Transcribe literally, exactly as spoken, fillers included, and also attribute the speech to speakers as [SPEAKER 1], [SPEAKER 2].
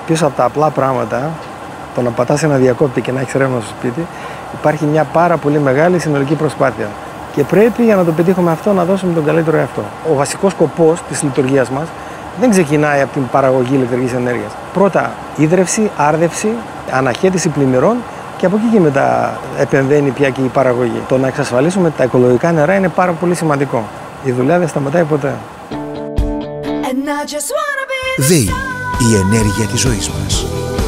[SPEAKER 1] πίσω από τα απλά πράγματα, το να πατάς ένα διακόπτη και να έχεις ρεύμα στο σπίτι, υπάρχει μια πάρα πολύ μεγάλη συνολική προσπάθεια. Και πρέπει για να το πετύχουμε αυτό να δώσουμε τον καλύτερο εαυτό. Ο βασικός σκοπός της λειτουργίας μας δεν ξεκινάει από την παραγωγή ηλεκτρικής ενέργειας. Πρώτα, ίδρυυση, άρδευση, αναχέτηση πλημμυρών και από εκεί και μετά επεμβαίνει πια και η παραγωγή. Το να εξασφαλίσουμε τα οικολογικά νερά είναι πάρα πολύ σημαντικό. Η δουλειά δεν σταματάει ποτέ.
[SPEAKER 2] ΔΕΗ, η ενέργεια της ζωής μας.